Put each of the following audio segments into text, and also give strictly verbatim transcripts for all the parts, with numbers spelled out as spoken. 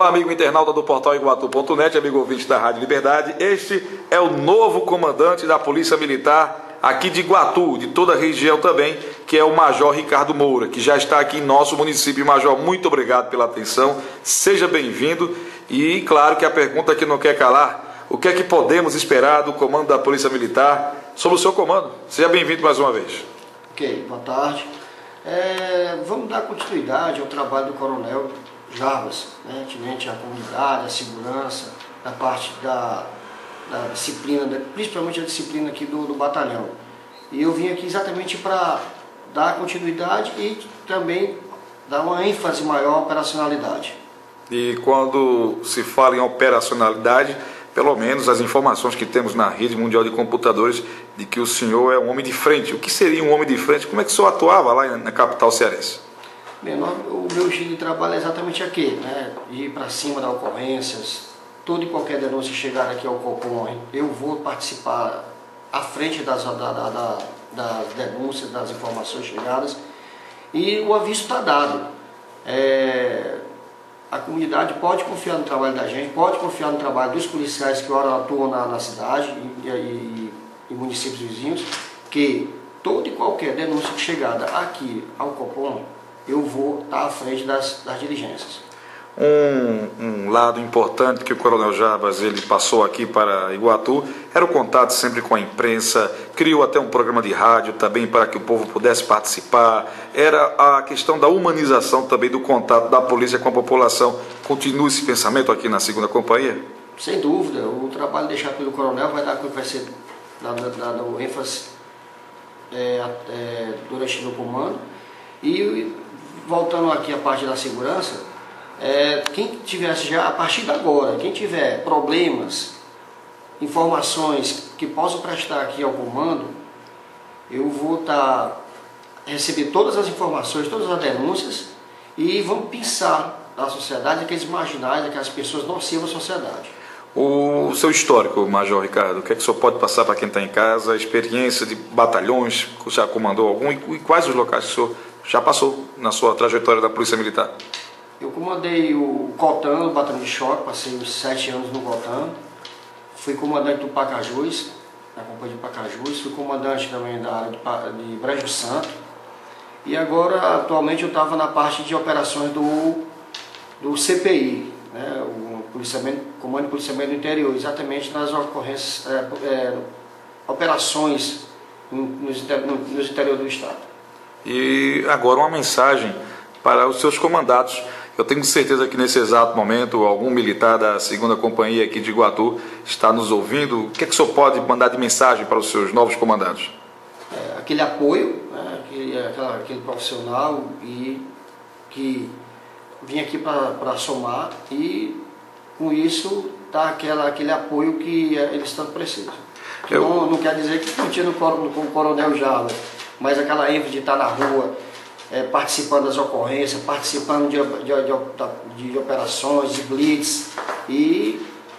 Olá, amigo internauta do portal iguatu ponto net, amigo ouvinte da Rádio Liberdade. Este é o novo comandante da Polícia Militar aqui de Iguatu, de toda a região também, que é o Major Ricardo Moura, que já está aqui em nosso município. Major, muito obrigado pela atenção, seja bem-vindo. E claro que a pergunta que não quer calar: o que é que podemos esperar do comando da Polícia Militar sobre o seu comando? Seja bem-vindo mais uma vez. Ok, boa tarde. É, vamos dar continuidade ao trabalho do Coronel Jarbas, né, tenente à comunidade, à segurança, da parte da, da disciplina, da, principalmente a disciplina aqui do, do batalhão. E eu vim aqui exatamente para dar continuidade e também dar uma ênfase maior à operacionalidade. E quando se fala em operacionalidade, pelo menos as informações que temos na rede mundial de computadores de que o senhor é um homem de frente. O que seria um homem de frente? Como é que o senhor atuava lá na capital cearense? Bem, o meu estilo de trabalho é exatamente aquele, né? Ir para cima das ocorrências, toda e qualquer denúncia chegar aqui ao Copom, eu vou participar à frente das, da, da, da, das denúncias, das informações chegadas, e o aviso está dado. É, a comunidade pode confiar no trabalho da gente, pode confiar no trabalho dos policiais que ora atuam na, na cidade e, e, e municípios vizinhos, que toda e qualquer denúncia chegada aqui ao Copom, eu vou estar à frente das, das diligências. Um, um lado importante que o Coronel Jarbas ele passou aqui para Iguatu era o contato sempre com a imprensa, criou até um programa de rádio também para que o povo pudesse participar, era a questão da humanização também do contato da polícia com a população. Continua esse pensamento aqui na segunda companhia? Sem dúvida, o trabalho deixado pelo Coronel vai, dar, vai ser dado, dado ênfase é, é, durante o comando. E voltando aqui à parte da segurança, é, quem tivesse já, a partir de agora, quem tiver problemas, informações que possam prestar aqui ao comando, eu vou estar, receber todas as informações, todas as denúncias, e vamos pensar na sociedade, aqueles marginais, aquelas pessoas nocivas à sociedade. O seu histórico, Major Ricardo, o que é que o senhor pode passar para quem está em casa, a experiência de batalhões, já comandou algum, e quais os locais que o senhor já passou na sua trajetória da Polícia Militar? Eu comandei o Cotan, o Batalhão de Choque, passei uns sete anos no Cotan. Fui comandante do Pacajus, da Companhia de Pacajus. Fui comandante também da área de, de Brejo Santo. E agora, atualmente, eu estava na parte de operações do, do C P I, né, o policiamento, Comando de Policiamento do Interior, exatamente nas ocorrências, é, é, operações nos, nos interior do Estado. E agora uma mensagem para os seus comandados. Eu tenho certeza que nesse exato momento algum militar da segunda companhia aqui de Iguatu está nos ouvindo. O que é que o senhor pode mandar de mensagem para os seus novos comandados? É, aquele apoio, né, aquele, aquela, aquele profissional e que vinha aqui para somar, e com isso dá aquela, aquele apoio que eles tanto precisam. Que Eu... não, não quer dizer que continue com o Coronel Jarbas, mas aquela ênfase de estar na rua, é, participando das ocorrências, participando de, de, de, de operações, de blitz, e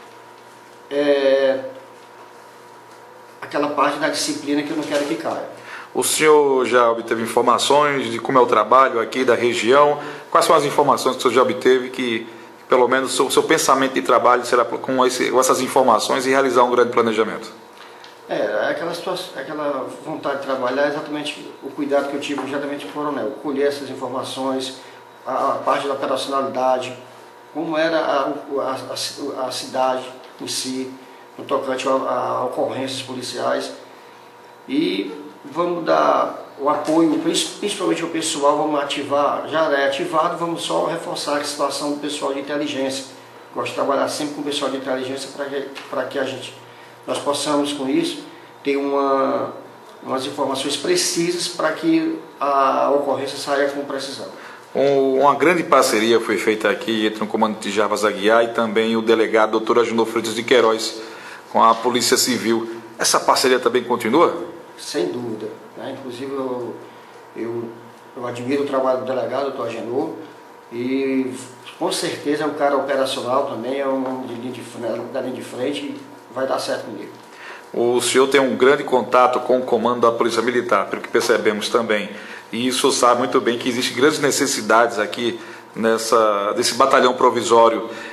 é, aquela parte da disciplina que eu não quero que caia. O senhor já obteve informações de como é o trabalho aqui da região? Quais são as informações que o senhor já obteve que, pelo menos, o seu, seu pensamento de trabalho será com, esse, com essas informações e realizar um grande planejamento? É, aquela, situação, aquela vontade de trabalhar, exatamente o cuidado que eu tive exatamente com o Coronel, colher essas informações, a, a parte da operacionalidade, como era a, a, a, a cidade em si, no tocante a, a ocorrências policiais, e vamos dar o apoio, principalmente ao pessoal, vamos ativar, já é ativado, vamos só reforçar a situação do pessoal de inteligência. Gosto de trabalhar sempre com o pessoal de inteligência para que, para que a gente... nós possamos, com isso, ter uma, umas informações precisas para que a ocorrência saia com precisão. Uma grande parceria foi feita aqui entre o comandante Jarbas Aguiar e também o delegado doutor Agenor Freitas de Queiroz com a Polícia Civil. Essa parceria também continua? Sem dúvida, né? Inclusive eu, eu, eu admiro o trabalho do delegado, doutor Agenor, e com certeza é um cara operacional também, é um homem de linha de, da linha de frente, e vai dar certo comigo. O senhor tem um grande contato com o comando da Polícia Militar, pelo que percebemos também. E o senhor sabe muito bem que existem grandes necessidades aqui nessa, desse batalhão provisório.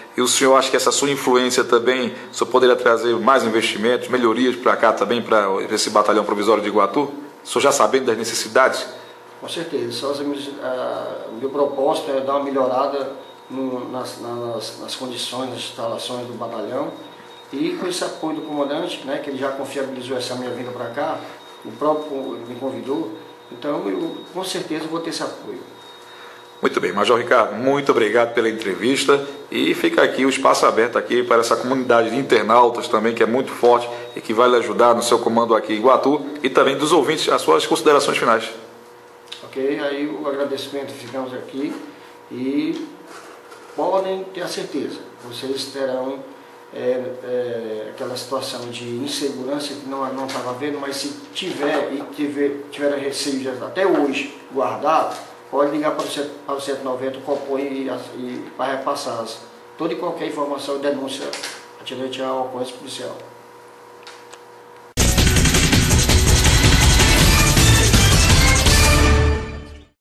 E o senhor acha que essa sua influência também, o senhor poderia trazer mais investimentos, melhorias para cá também, para esse batalhão provisório de Iguatu? O senhor já sabendo das necessidades? Com certeza. Só, o meu propósito é dar uma melhorada no, nas, nas, nas condições, nas instalações do batalhão. E com esse apoio do comandante, né, que ele já confiabilizou essa minha vinda para cá, o próprio me convidou, então eu com certeza vou ter esse apoio. Muito bem, Major Ricardo, muito obrigado pela entrevista e fica aqui o espaço aberto aqui para essa comunidade de internautas também, que é muito forte e que vai lhe ajudar no seu comando aqui em Iguatu, e também dos ouvintes, as suas considerações finais. Ok, aí o agradecimento, ficamos aqui e podem ter a certeza, vocês terão é, é, aquela situação de insegurança que não não estava vendo, mas se tiver e tiver, tiver receio até hoje guardado, pode ligar para o cento e noventa, o Copom e, e para repassar toda e qualquer informação e denúncia atinente à ocorrência policial.